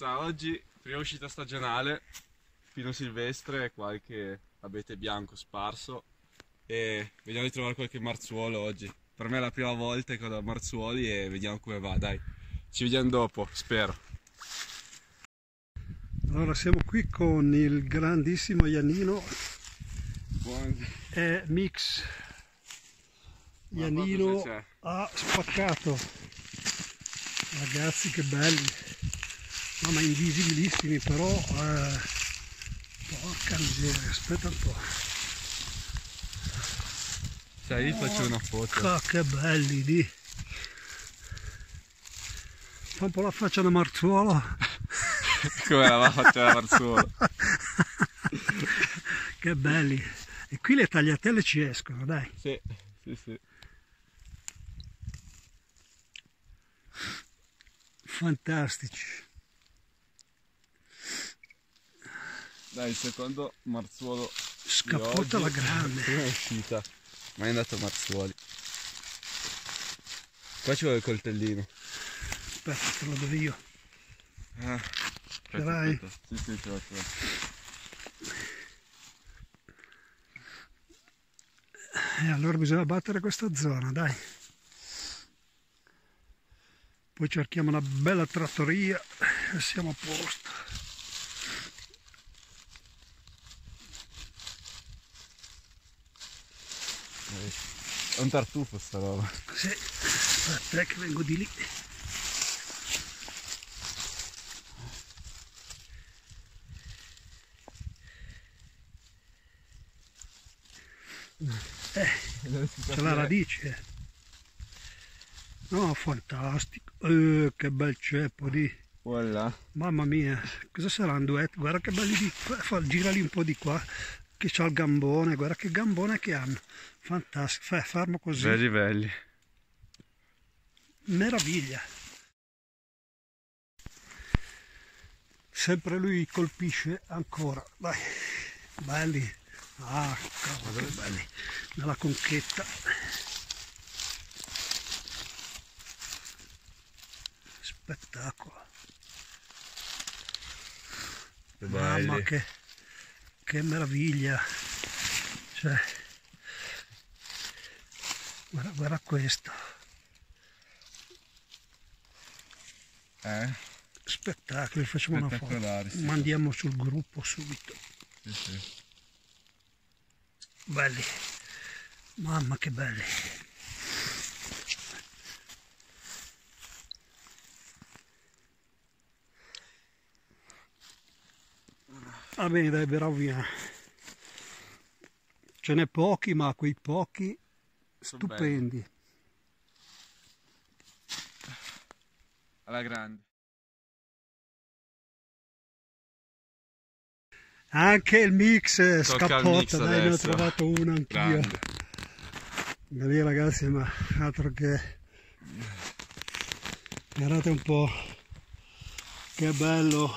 ragazza, oggi prima uscita stagionale, pino silvestre e qualche abete bianco sparso e vediamo di trovare qualche marzuolo oggi. Per me è la prima volta che ho da marzuoli e vediamo come va, dai. Ci vediamo dopo, spero. Allora siamo qui con il grandissimo Iannino e Mix. Iannino ha spaccato, ragazzi, che belli, no, ma invisibilissimi, però porca miseria, aspetta un po', Sai, faccio una foto. che belli di, fa un po' la faccia da marzuolo. Come la faccia da marzuolo. Che belli, e qui le tagliatelle ci escono, dai. Sì, sì, sì. Fantastici. Dai, il secondo marzuolo Scappota alla grande. Prima è uscita, ma è andato a marzuoli. Qua ci vuole il coltellino. Aspetta, te lo do io. Ce l'hai? Sì, sì, ce l'ho. E allora bisogna battere questa zona, dai. Poi cerchiamo una bella trattoria e siamo a posto. È un tartufo sta roba. Sì, aspetta che vengo di lì. C'è la radice. No, fantastico. Che bel ceppo di. Voilà. Mamma mia, cosa sarà un duetto? Guarda che belli di. Girali un po' di qua. Che c'ha il gambone, guarda che gambone che hanno. Fantastico, fermo così. Belli belli. Meraviglia. Sempre lui colpisce ancora. Vai, belli. Ah, cavolo, che belli. Nella conchetta. Spettacolo. Che Mamma, belli. che meraviglia. Cioè, guarda questo. Spettacolo, facciamo una foto. Sì. Mandiamo sul gruppo subito. Sì, sì. Belli. Mamma che belli. Va bene, dai, bravi. Ce n'è pochi, ma quei pochi stupendi. Alla grande. Anche il Mix scappotta, dai, ne ho adesso. trovato uno anch'io. Grande. Lì, ragazzi, ma altro che. Guardate un po', che bello.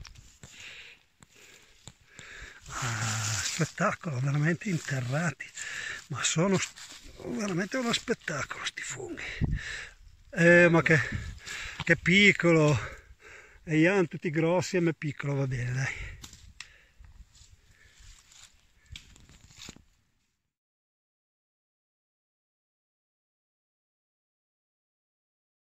Spettacolo, veramente interrati, ma sono veramente uno spettacolo sti funghi. Ma che piccolo, e Ian tutti grossi e me piccolo, va bene, dai.